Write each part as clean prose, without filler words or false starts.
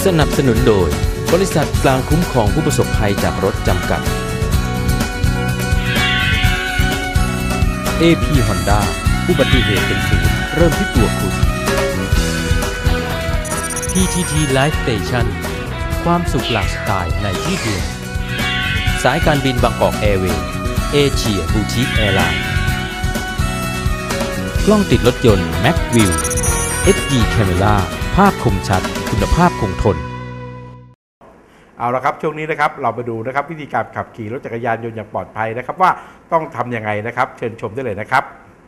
สนับสนุนโดยบริษัทกลางคุ้มครองผู้ประสบภัยจากรถจำกัด AP Honda อุบัติเหตุเป็นศูนย์เริ่มที่ตัวคุณ PTT Life Station ความสุขหลากสไตล์ในที่เดียวสายการบินบางกอกแอร์เวย์เอเชียบูติกแอร์ไลน์กล้องติดรถยนต์ Macview HD Camera ภาพคมชัดคุณภาพคงทนเอาละครับช่วงนี้นะครับเราไปดูนะครับวิธีการขับขี่รถจักรยานยนต์อย่างปลอดภัยนะครับว่าต้องทำยังไงนะครับเชิญชมได้เลยนะครับ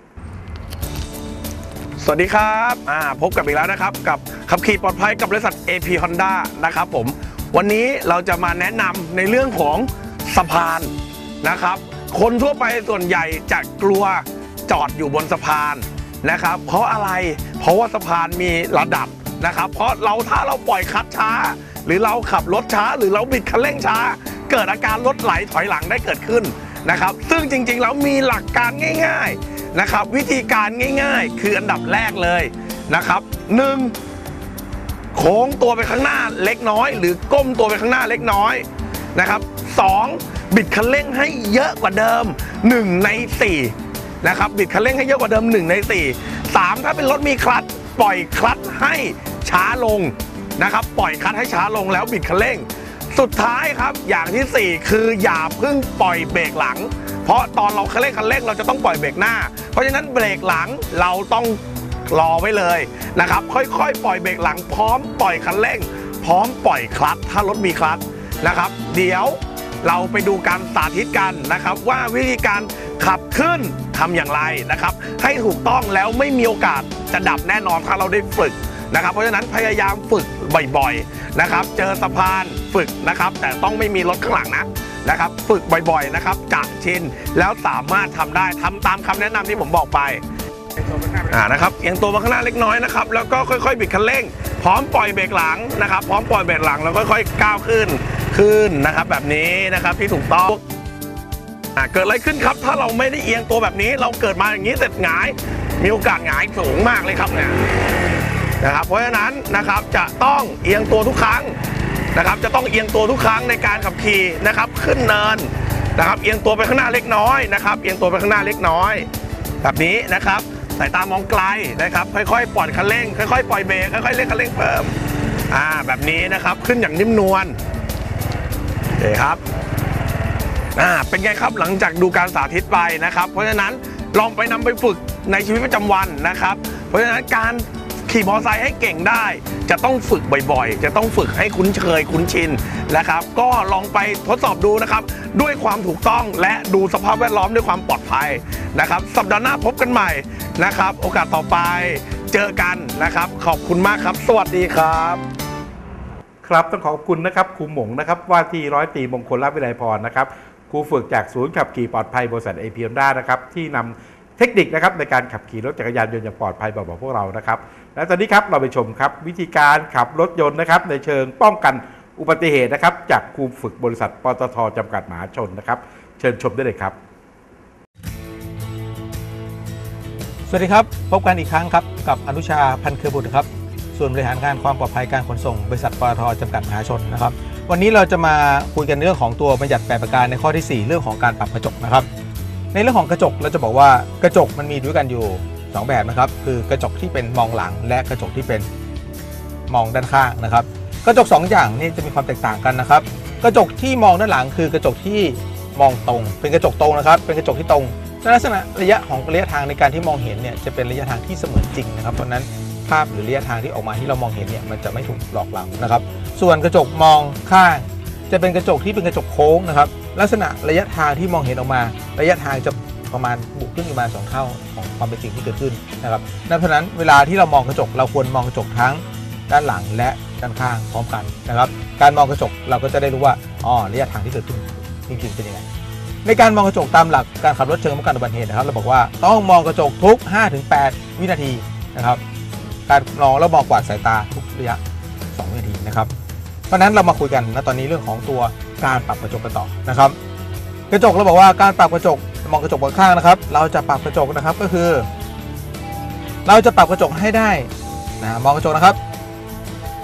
สวัสดีครับพบกับอีกแล้วนะครับกับขับขี่ปลอดภัยกับบริษัท AP Honda นะครับผมวันนี้เราจะมาแนะนำในเรื่องของสะพานนะครับคนทั่วไปส่วนใหญ่จะกลัวจอดอยู่บนสะพานนะครับเพราะอะไรเพราะว่าสะพานมีระดับนะครับเพราะถ้าเราปล่อยคลัตช์ช้าหรือเราขับรถช้าหรือเราบิดคันเร่งช้าเกิดอาการรถไหลถอยหลังได้เกิดขึ้นนะครับซึ่งจริงๆแล้วมีหลักการง่ายๆนะครับวิธีการง่ายๆคืออันดับแรกเลยนะครับ1โค้งตัวไปข้างหน้าเล็กน้อยหรือก้มตัวไปข้างหน้าเล็กน้อยนะครับ2บิดคันเร่งให้เยอะกว่าเดิม1ใน4นะครับบิดคันเร่งให้เยอะกว่าเดิม1ใน4 3ถ้าเป็นรถมีคลัตช์ปล่อยคลัตช์ให้ช้าลงนะครับปล่อยคลัตช์ให้ช้าลงแล้วบิดคันเร่งสุดท้ายครับอย่างที่4คืออย่าเพิ่งปล่อยเบรกหลังเพราะตอนเราคันเร่งเราจะต้องปล่อยเบรกหน้าเพราะฉะนั้นเบรกหลังเราต้องรอไว้เลยนะครับค่อยๆปล่อยเบรกหลังพร้อมปล่อยคันเร่งพร้อมปล่อยคลัตช์ถ้ารถมีคลัตช์นะครับเดี๋ยวเราไปดูการสาธิตกันนะครับว่าวิธีการขับขึ้นทำอย่างไรนะครับให้ถูกต้องแล้วไม่มีโอกาสจะดับแน่นอนถ้าเราได้ฝึกนะครับเพราะฉะนั้นพยายามฝึกบ่อยๆนะครับเจอสะพานฝึกนะครับแต่ต้องไม่มีรถข้างหลังนะครับฝึกบ่อยๆนะครับจะชินแล้วสามารถทำได้ทำตามคำแนะนำที่ผมบอกไปนะครับเอียงตัวมาข้างหน้าเล็กน้อยนะครับแล้วก็ค่อยๆบิดคันเร่งพร้อมปล่อยเบรกหลังนะครับพร้อมปล่อยเบรกหลังแล้วค่อยๆก้าวขึ้นนะครับแบบนี้นะครับที่ถูกต้องเกิดอะไรขึ้นครับถ้าเราไม่ได้เอียงตัวแบบนี้เราเกิดมาอย่างนี้เสร็จหงายมีโอกาสหงายสูงมากเลยครับเนี่ยนะครับเพราะฉะนั้นนะครับจะต้องเอียงตัวทุกครั้งนะครับจะต้องเอียงตัวทุกครั้งในการขับขี่นะครับขึ้นเนินนะครับเอียงตัวไปข้างหน้าเล็กน้อยนะครับเอียงตัวไปข้างหน้าเล็กน้อยแบบนี้นะครับสายตามองไกลนะครับค่อยๆปล่อยคันเร่งค่อยๆปล่อยเบรกค่อยๆเร่งคันเร่งเพิ่มแบบนี้นะครับขึ้นอย่างนิ่มนวลโอเคครับเป็นไงครับหลังจากดูการสาธิตไปนะครับเพราะฉะนั้นลองไปนำไปฝึกในชีวิตประจำวันนะครับเพราะฉะนั้นการขี่มอเตอร์ไซค์ให้เก่งได้จะต้องฝึกบ่อยๆจะต้องฝึกให้คุ้นเคยคุ้นชินนะครับก็ลองไปทดสอบดูนะครับด้วยความถูกต้องและดูสภาพแวดล้อมด้วยความปลอดภัยนะครับสัปดาห์หน้าพบกันใหม่นะครับโอกาสต่อไปเจอกันนะครับขอบคุณมากครับสวัสดีครับครับต้องขอบคุณนะครับครูหมงนะครับว่าที่ร้อยตรีมงคลวิไลพรนะครับครูฝึกจากศูนย์ขับขี่ปลอดภัยบริษัท AP Honda นะครับที่นำเทคนิคนะครับในการขับขี่รถจักรยานยนต์อย่างปลอดภัยบอกพวกเรานะครับและตอนนี้ครับเราไปชมครับวิธีการขับรถยนต์นะครับในเชิงป้องกันอุบัติเหตุนะครับจากครูฝึกบริษัทปตท.จำกัดมหาชนนะครับเชิญชมได้เลยครับสวัสดีครับพบกันอีกครั้งครับกับอนุชาพันเครือบุตรครับส่วนบริหารงานความปลอดภัยการขนส่งบริษัทปตท.จำกัดมหาชนนะครับวันนี้เราจะมาคุยกันเรื่องของตัวบัญญัติ8ประการในข้อที่4เรื่องของการปรับกระจกนะครับในเรื่องของกระจกเราจะบอกว่ากระจกมันมีด้วยกันอยู่2แบบนะครับคือกระจกที่เป็นมองหลังและกระจกที่เป็นมองด้านข้างนะครับกระจก2อย่างนี้จะมีความแตกต่างกันนะครับกระจกที่มองด้านหลังคือกระจกที่มองตรงเป็นกระจกตรงนะครับเป็นกระจกที่ตรงลักษณะระยะทางในการที่มองเห็นเนี่ยจะเป็นระยะทางที่เสมือนจริงนะครับเพราะนั้นภาพหรือระยะทางที่ออกมาที่เรามองเห็นเนี่ยมันจะไม่ถูกหลอกหลอนนะครับส่วนกระจกมองข้างจะเป็นกระจกที่เป็นกระจกโค้งนะครับลักษณะระยะทางที่มองเห็นออกมาระยะทางจะประมาณบวกขึ้นประมาณ2 เท่าของความเป็นจริงที่เกิดขึ้นนะครับดังนั้นเวลาที่เรามองกระจกเราควรมองกระจกทั้งด้านหลังและด้านข้างพร้อมกันนะครับการมองกระจกเราก็จะได้รู้ว่าระยะทางที่เกิดขึ้นจริงๆเป็นยังไงในการมองกระจกตามหลักการขับรถเชิงป้องกันอุบัติเหตุนะครับเราบอกว่าต้องมองกระจกทุก 5-8 วินาทีนะครับการมองแล้วมองกวาดสายตาทุกระยะ2 วินาทีนะครับเพราะนั้นเรามาคุยกันณตอนนี้เรื่องของตัวการปรับกระจกกันต่อนะครับกระจกเราบอกว่าการปรับกระจกมองกระจกบนข้างนะครับเราจะปรับกระจกนะครับก็คือเราจะปรับกระจกให้ได้มองกระจกนะครับ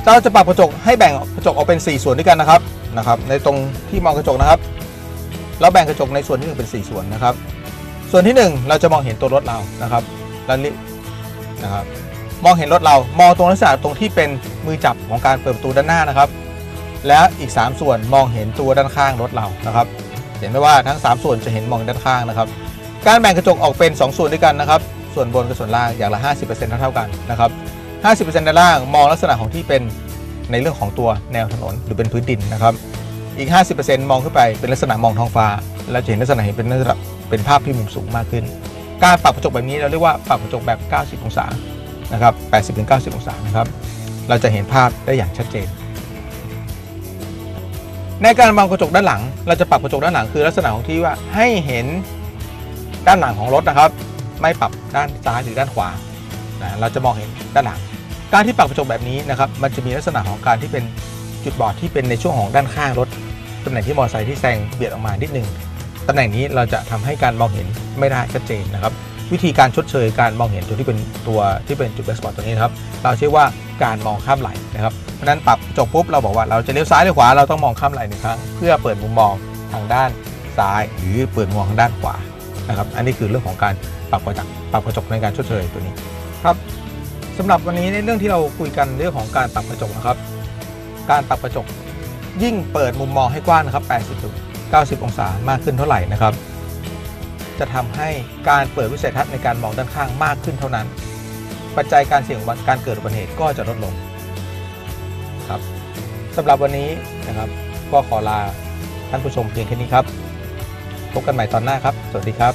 เราจะปรับกระจกให้แบ่งกระจกออกเป็น4ส่วนด้วยกันนะครับในตรงที่มองกระจกนะครับเราแบ่งกระจกในส่วนที่1เป็น4ส่วนนะครับส่วนที่1เราจะมองเห็นตัวรถเรานะครับแล้วนี่นะครับมองเห็นรถเรามองตรงลักษณะตรงที่เป็นมือจับของการเปิดประตูด้านหน้านะครับแล้วอีก3ส่วนมองเห็นตัวด้านข้างรถเรานะครับเห็นไหมว่าทั้ง3ส่วนจะเห็นมองด้านข้างนะครับการแบ่งกระจกออกเป็น2ส่วนด้วยกันนะครับส่วนบนกับส่วนล่างอย่างละ 50% เท่ากันนะครับ 50% ด้านล่างมองลักษณะของที่เป็นในเรื่องของตัวแนวถนนหรือเป็นพื้นดินนะครับอีก 50% มองขึ้นไปเป็นลักษณะมองท้องฟ้าเราจะเห็นลักษณะเห็นเป็นลักษณะเป็นภาพที่มุมสูงมากขึ้นการปรับกระจกแบบนี้เราเรียกว่าปรับกระจกแบบ90องศานะครับ 80-90 องศานะครับเราจะเห็นภาพได้อย่างชัดเจนในการมองกระจกด้านหลังเราจะปรับกระจกด้านหลังคือลักษณะของที่ว่าให้เห็นด้านหลังของรถนะครับไม่ปรับด้านซ้ายหรือด้านขวาเราจะมองเห็นด้านหลังการที่ปรับกระจกแบบนี้นะครับมันจะมีลักษณะของการที่เป็นจุดบอดที่เป็นในช่วงของด้านข้างรถตำแหน่งที่มอเตอร์ไซค์ที่แซงเบียดออกมานิดนึงตำแหน่งนี้เราจะทำให้การมองเห็นไม่ได้ชัดเจนนะครับวิธีการชดเชยการมองเห็นจุดที่เป็นจุดแบล็คสปอตตัวนี้นะครับเราเรียกว่าการมองข้ามไหล่นะครับเพราะนั้นปรับกระจกปุ๊บเราบอกว่าเราจะเลี้ยวซ้ายหรือขวาเราต้องมองข้ามไหล่1 ครั้งเพื่อเปิดมุมมองทางด้านซ้ายหรือเปิดมุมมองทางด้านขวานะครับอันนี้คือเรื่องของการปรับกระจกในการชดเชยตัวนี้ครับสำหรับวันนี้ในเรื่องที่เราคุยกันเรื่องของการปรับกระจกนะครับการปรับกระจกยิ่งเปิดมุมมองให้กว้างนะครับ80-90 องศามากขึ้นเท่าไหร่นะครับจะทำให้การเปิดวิสัยทัศน์ในการมองด้านข้างมากขึ้นเท่านั้นปัจจัยการเสี่ยงการเกิดอุบัติเหตุก็จะลดลงครับสำหรับวันนี้นะครับก็ขอลาท่านผู้ชมเพียงแค่นี้ครับพบกันใหม่ตอนหน้าครับสวัสดีครับ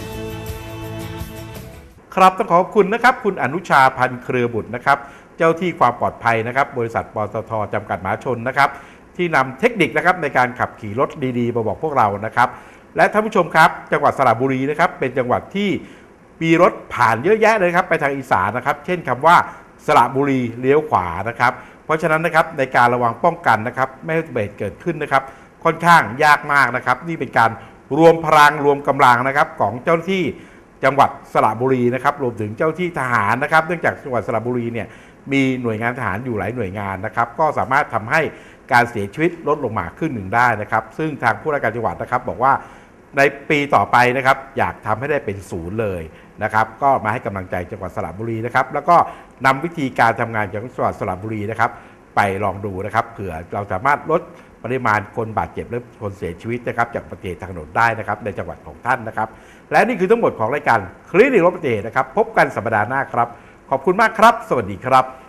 ครับต้องขอบคุณนะครับคุณอนุชาพันธ์เครือบุตรนะครับเจ้าที่ความปลอดภัยนะครับบริษัทปตท.จำกัดมหาชนนะครับที่นำเทคนิคนะครับในการขับขี่รถดีๆมาบอกพวกเรานะครับและท่านผู้ชมครับจังหวัดสระบุรีนะครับเป็นจังหวัดที่มีรถผ่านเยอะแยะเลยครับไปทางอีสานนะครับเช่นคำว่าสระบุรีเลี้ยวขวานะครับเพราะฉะนั้นนะครับในการระวังป้องกันนะครับไม่ให้อุบัติเหตุเกิดขึ้นนะครับค่อนข้างยากมากนะครับนี่เป็นการรวมพลังรวมกำลังนะครับของเจ้าหน้าที่จังหวัดสระบุรีนะครับรวมถึงเจ้าที่ทหารนะครับเนื่องจากจังหวัดสระบุรีเนี่ยมีหน่วยงานทหารอยู่หลายหน่วยงานนะครับก็สามารถทำให้การเสียชีวิตลดลงมาครึ่งหนึ่งได้นะครับซึ่งทางผู้ว่าการจังหวัดนะครับบอกว่าในปีต่อไปนะครับอยากทำให้ได้เป็น0เลยนะครับก็มาให้กำลังใจจังหวัดสระบุรีนะครับแล้วก็นำวิธีการทำงานของจังหวัดสระบุรีนะครับไปลองดูนะครับเผื่อเราสามารถลดปริมาณคนบาดเจ็บและคนเสียชีวิตนะครับจากอุบัติเหตุทางถนนได้นะครับในจังหวัดของท่านนะครับและนี่คือทั้งหมดของรายการคลินิกรถอุบัติเหตุนะครับพบกันสัปดาห์หน้าครับขอบคุณมากครับสวัสดีครับ